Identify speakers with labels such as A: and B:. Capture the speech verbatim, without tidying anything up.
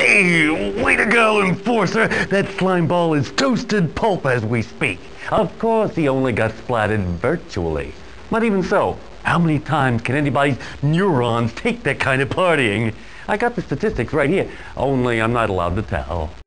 A: Hey, way to go, Enforcer! That slime ball is toasted pulp as we speak. Of course he only got splatted virtually. But even so, how many times can anybody's neurons take that kind of partying? I got the statistics right here, only I'm not allowed to tell.